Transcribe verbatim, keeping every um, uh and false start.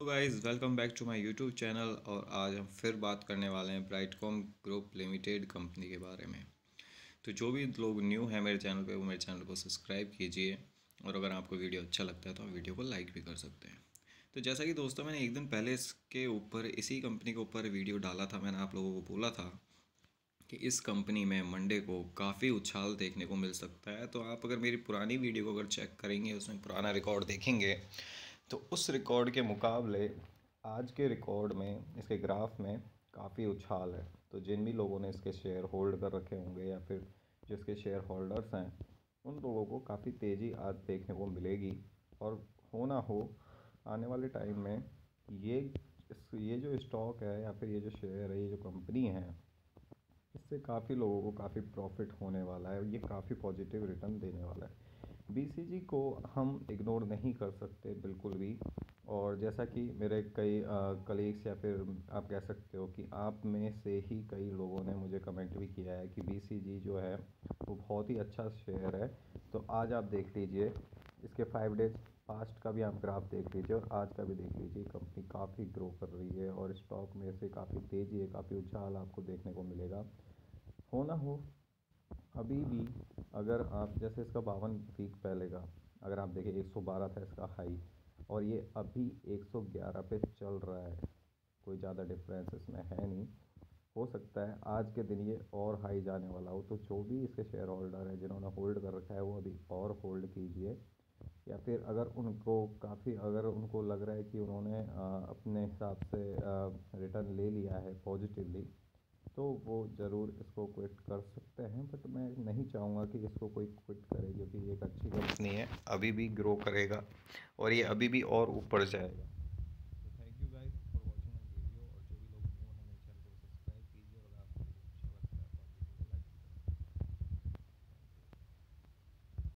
तो guys welcome back to my YouTube channel. और आज हम फिर बात करने वाले हैं ब्राइटकॉम ग्रुप लिमिटेड कंपनी के बारे में। तो जो भी लोग न्यू हैं मेरे चैनल पे वो मेरे चैनल को सब्सक्राइब कीजिए, और अगर आपको वीडियो अच्छा लगता है तो आप वीडियो को लाइक भी कर सकते हैं। तो जैसा कि दोस्तों मैंने एक दिन पहले इसके ऊपर इसी कंपनी के ऊपर वीडियो डाला था। मैंने आप लोगों को बोला था कि इस कंपनी में मंडे को काफ़ी उछाल देखने को मिल सकता है। तो आप अगर मेरी पुरानी वीडियो को अगर चेक करेंगे, उसमें पुराना रिकॉर्ड देखेंगे, तो उस रिकॉर्ड के मुकाबले आज के रिकॉर्ड में इसके ग्राफ में काफ़ी उछाल है। तो जिन भी लोगों ने इसके शेयर होल्ड कर रखे होंगे या फिर जो इसके शेयर होल्डर्स हैं, उन लोगों को काफ़ी तेज़ी आज देखने को मिलेगी। और हो ना हो आने वाले टाइम में ये इस ये जो स्टॉक है या फिर ये जो शेयर है, ये जो कंपनी है, इससे काफ़ी लोगों को काफ़ी प्रॉफिट होने वाला है। ये काफ़ी पॉजिटिव रिटर्न देने वाला है। बीसीजी को हम इग्नोर नहीं कर सकते बिल्कुल भी। और जैसा कि मेरे कई कलीग्स या फिर आप कह सकते हो कि आप में से ही कई लोगों ने मुझे कमेंट भी किया है कि बीसीजी जो है वो बहुत ही अच्छा शेयर है। तो आज आप देख लीजिए, इसके फाइव डेज पास्ट का भी आप ग्राफ देख लीजिए और आज का भी देख लीजिए। कंपनी काफ़ी ग्रो कर रही है और स्टॉक में से काफ़ी तेज़ी है, काफ़ी उछाल आपको देखने को मिलेगा। हो ना हो अभी भी, अगर आप जैसे इसका बावन वीक पहले का अगर आप देखें, एक सौ बारह था इसका हाई और ये अभी एक सौ ग्यारह पे चल रहा है। कोई ज़्यादा डिफरेंस इसमें है नहीं। हो सकता है आज के दिन ये और हाई जाने वाला हो। तो जो भी इसके शेयर होल्डर है जिन्होंने होल्ड कर रखा है वो अभी और होल्ड कीजिए। या फिर अगर उनको काफ़ी अगर उनको लग रहा है कि उन्होंने आ, अपने हिसाब से रिटर्न ले लिया है पॉजिटिवली, तो वो ज़रूर इसको क्विट कर सकते हैं। बट मैं नहीं चाहूँगा कि इसको कोई क्विट करे, क्योंकि ये एक अच्छी कंपनी है, अभी भी ग्रो करेगा और ये अभी भी और ऊपर जाएगा।